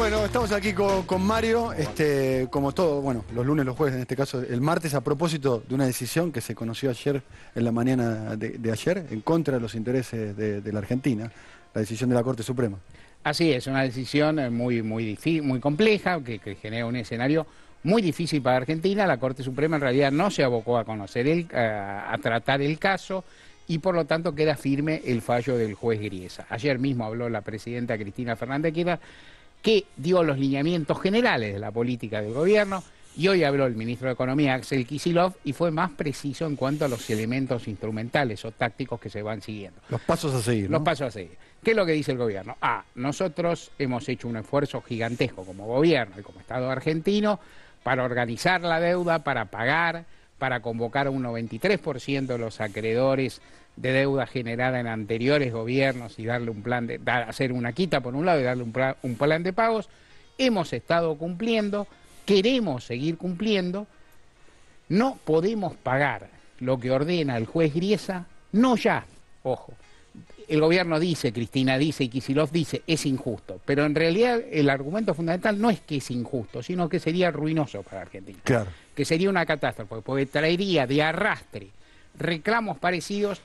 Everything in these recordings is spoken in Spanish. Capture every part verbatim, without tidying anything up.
Bueno, estamos aquí con, con Mario, este, como todo, bueno, los lunes, los jueves, en este caso, el martes, a propósito de una decisión que se conoció ayer, en la mañana de, de ayer, en contra de los intereses de, de la Argentina, la decisión de la Corte Suprema. Así es, una decisión muy, muy difícil, muy compleja, que, que genera un escenario muy difícil para Argentina. La Corte Suprema en realidad no se abocó a conocer el, a, a tratar el caso, y por lo tanto queda firme el fallo del juez Griesa. Ayer mismo habló la presidenta Cristina Fernández de Kirchner, que dio los lineamientos generales de la política del gobierno, y hoy habló el ministro de Economía, Axel Kicillof, y fue más preciso en cuanto a los elementos instrumentales o tácticos que se van siguiendo. Los pasos a seguir, ¿no? Los pasos a seguir. ¿Qué es lo que dice el gobierno? Ah, nosotros hemos hecho un esfuerzo gigantesco como gobierno y como Estado argentino para organizar la deuda, para pagar, para convocar a un noventa y tres por ciento de los acreedores de deuda generada en anteriores gobiernos y darle un plan de, dar, hacer una quita por un lado y darle un, plan, un plan de pagos. Hemos estado cumpliendo, queremos seguir cumpliendo, no podemos pagar lo que ordena el juez Griesa, no ya, ojo. El gobierno dice, Cristina dice y Kicillof dice, es injusto, pero en realidad el argumento fundamental no es que es injusto, sino que sería ruinoso para Argentina. Claro. Que sería una catástrofe, porque traería de arrastre reclamos parecidos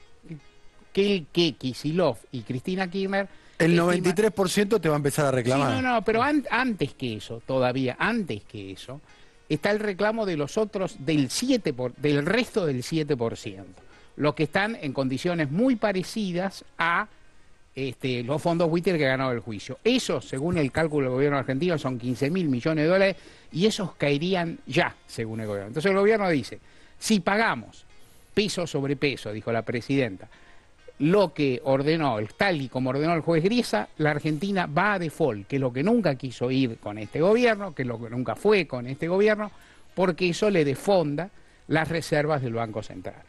que el que Kicillof y Cristina Kirchner... El noventa y tres por ciento te va a empezar a reclamar. Sí, no, no, pero an antes que eso, todavía antes que eso, está el reclamo de los otros, del siete por, del resto del siete por ciento. Los que están en condiciones muy parecidas a este, los fondos buitre que ganaron el juicio. Esos, según el cálculo del gobierno argentino, son quince mil millones de dólares, y esos caerían ya, según el gobierno. Entonces el gobierno dice, si pagamos peso sobre peso, dijo la presidenta, lo que ordenó, tal y como ordenó el juez Griesa, la Argentina va a default, que es lo que nunca quiso ir con este gobierno, que es lo que nunca fue con este gobierno, porque eso le defonda las reservas del Banco Central.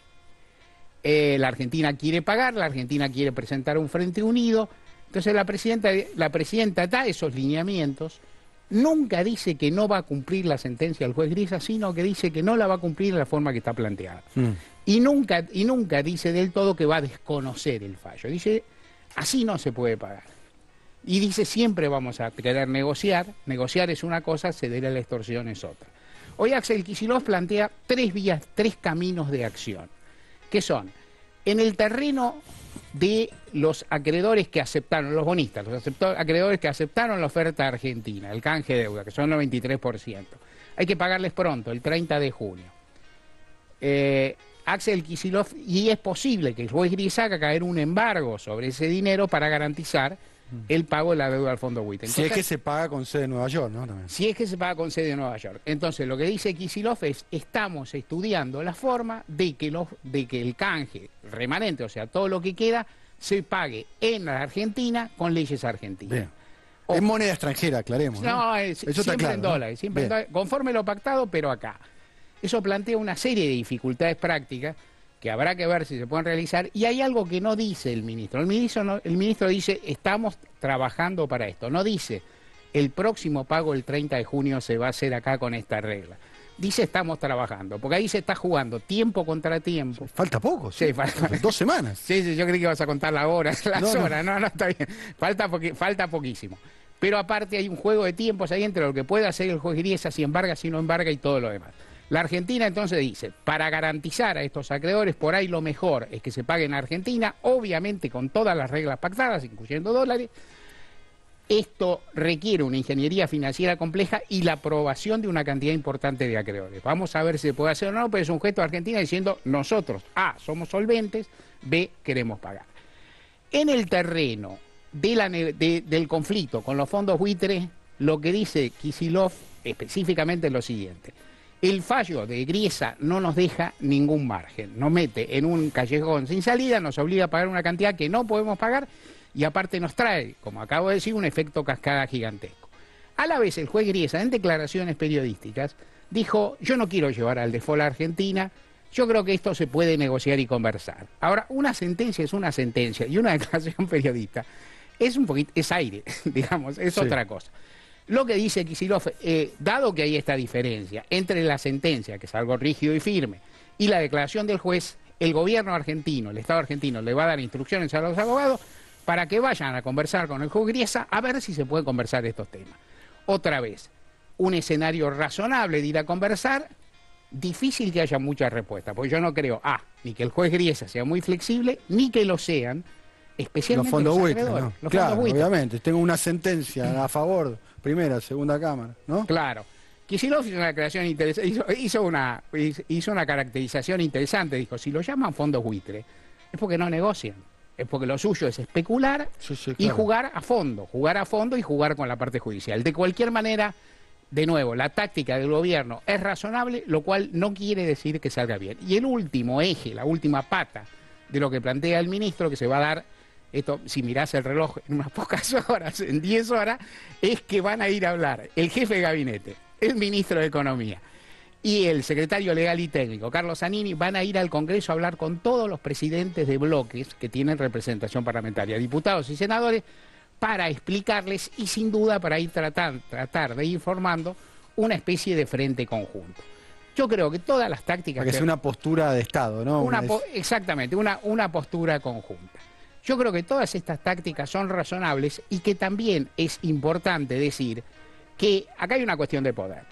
Eh, la Argentina quiere pagar, la Argentina quiere presentar un frente unido. Entonces la presidenta, la presidenta da esos lineamientos, nunca dice que no va a cumplir la sentencia del juez Griesa, sino que dice que no la va a cumplir de la forma que está planteada. Mm. Y, nunca, y nunca dice del todo que va a desconocer el fallo. Dice, así no se puede pagar. Y dice, siempre vamos a querer negociar. Negociar es una cosa, ceder a la extorsión es otra. Hoy Axel Kicillof plantea tres vías, tres caminos de acción, que son, en el terreno de los acreedores que aceptaron, los bonistas, los acreedores que aceptaron la oferta argentina, el canje de deuda, que son el noventa y tres por ciento. Hay que pagarles pronto, el treinta de junio. Eh, Axel Kicillof, y es posible que el juez Griesa haga caer un embargo sobre ese dinero para garantizar el pago de la deuda al fondo buitre. Si es que se paga con sede en Nueva York, ¿no? También. Si es que se paga con sede en Nueva York. Entonces, lo que dice Kicillof es, estamos estudiando la forma de que, los, de que el canje remanente, o sea, todo lo que queda, se pague en la Argentina con leyes argentinas. Bien. O, es moneda extranjera, aclaremos. No, no es, Eso siempre claro, en dólares, ¿no? siempre en dólares, conforme lo pactado, pero acá. Eso plantea una serie de dificultades prácticas que habrá que ver si se pueden realizar, y hay algo que no dice el ministro. El ministro, no, el ministro dice, estamos trabajando para esto. No dice, el próximo pago el treinta de junio se va a hacer acá con esta regla. Dice, estamos trabajando, porque ahí se está jugando tiempo contra tiempo. Falta poco, sí, sí falta, dos semanas. Sí, sí, yo creí que ibas a contar las horas, las no, horas, no, no, no está bien. Falta, poqui, falta poquísimo. Pero aparte hay un juego de tiempos ahí entre lo que puede hacer el juez Griesa, si embarga, si no embarga y todo lo demás. La Argentina entonces dice, para garantizar a estos acreedores, por ahí lo mejor es que se pague en Argentina, obviamente con todas las reglas pactadas, incluyendo dólares. Esto requiere una ingeniería financiera compleja y la aprobación de una cantidad importante de acreedores. Vamos a ver si se puede hacer o no, pero es un gesto de Argentina diciendo, nosotros, A, somos solventes, B, queremos pagar. En el terreno de la, de, del conflicto con los fondos buitres, lo que dice Kicillof específicamente es lo siguiente. El fallo de Griesa no nos deja ningún margen, nos mete en un callejón sin salida, nos obliga a pagar una cantidad que no podemos pagar y aparte nos trae, como acabo de decir, un efecto cascada gigantesco. A la vez el juez Griesa, en declaraciones periodísticas, dijo, yo no quiero llevar al default a Argentina, yo creo que esto se puede negociar y conversar. Ahora, una sentencia es una sentencia y una declaración periodista es un poquito, es aire, digamos, es sí. otra cosa. Lo que dice Kicillof, eh, dado que hay esta diferencia entre la sentencia, que es algo rígido y firme, y la declaración del juez, el gobierno argentino, el Estado argentino, le va a dar instrucciones a los abogados para que vayan a conversar con el juez Griesa a ver si se puede conversar estos temas. Otra vez, un escenario razonable de ir a conversar, difícil que haya muchas respuestas, porque yo no creo, ah, ni que el juez Griesa sea muy flexible, ni que lo sean, especialmente los fondos los buitres, acreedores, ¿no? los Claro, fondos buitres. obviamente, tengo una sentencia a favor, primera, segunda cámara, ¿no? Claro. Kicillof hizo una creación interesante, hizo, hizo, una, hizo una caracterización interesante, dijo, si lo llaman fondos buitres, es porque no negocian, es porque lo suyo es especular Sí, sí, y claro. jugar a fondo, jugar a fondo y jugar con la parte judicial. De cualquier manera, de nuevo, la táctica del gobierno es razonable, lo cual no quiere decir que salga bien. Y el último eje, la última pata de lo que plantea el ministro, que se va a dar, esto si mirás el reloj en unas pocas horas, en diez horas, es que van a ir a hablar el jefe de gabinete, el ministro de Economía y el secretario legal y técnico, Carlos Zanini, van a ir al Congreso a hablar con todos los presidentes de bloques que tienen representación parlamentaria, diputados y senadores, para explicarles y sin duda para ir tratar, tratar de ir formando una especie de frente conjunto. Yo creo que todas las tácticas... Para que sea una postura de Estado, ¿no? Una Una po exactamente, una, una postura conjunta. Yo creo que todas estas tácticas son razonables y que también es importante decir que acá hay una cuestión de poder.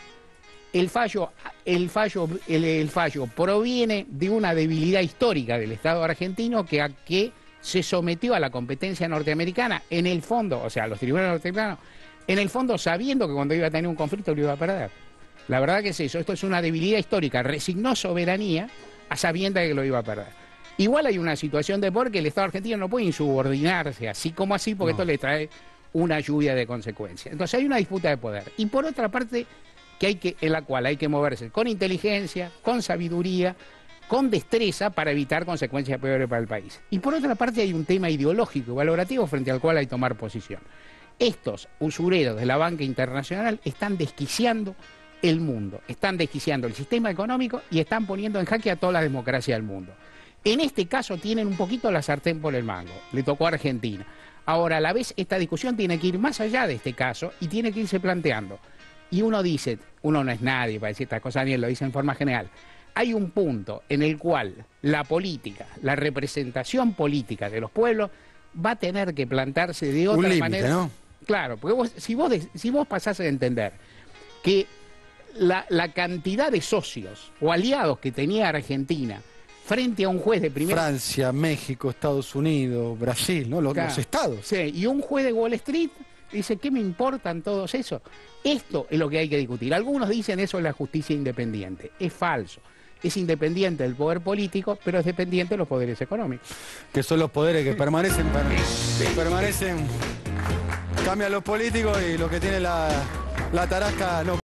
El fallo, el fallo, el, el fallo proviene de una debilidad histórica del Estado argentino que, a, que se sometió a la competencia norteamericana en el fondo, o sea, a los tribunales norteamericanos, en el fondo sabiendo que cuando iba a tener un conflicto lo iba a perder. La verdad que es eso, esto es una debilidad histórica, resignó soberanía a sabiendas de que lo iba a perder. Igual hay una situación de poder que el Estado argentino no puede insubordinarse así como así, porque no. Esto le trae una lluvia de consecuencias. Entonces hay una disputa de poder. Y por otra parte, que hay que, en la cual hay que moverse con inteligencia, con sabiduría, con destreza para evitar consecuencias peores para el país. Y por otra parte hay un tema ideológico y valorativo frente al cual hay que tomar posición. Estos usureros de la banca internacional están desquiciando el mundo, están desquiciando el sistema económico y están poniendo en jaque a toda la democracia del mundo. En este caso tienen un poquito la sartén por el mango, le tocó a Argentina. Ahora, a la vez, esta discusión tiene que ir más allá de este caso y tiene que irse planteando. Y uno dice, uno no es nadie para decir estas cosas, ni él lo dice en forma general. Hay un punto en el cual la política, la representación política de los pueblos va a tener que plantarse de otra un límite, manera. ¿no? Claro, porque vos, si, vos, si vos pasás a entender que la, la cantidad de socios o aliados que tenía Argentina frente a un juez de primera... Francia, México, Estados Unidos, Brasil, ¿no? Los, claro, los estados. Sí, y un juez de Wall Street dice, ¿qué me importan todos esos? Esto es lo que hay que discutir. Algunos dicen eso es la justicia independiente. Es falso. Es independiente del poder político, pero es dependiente de los poderes económicos. Que son los poderes que permanecen, per, permanecen, cambian los políticos y los que tienen la, la tarasca no.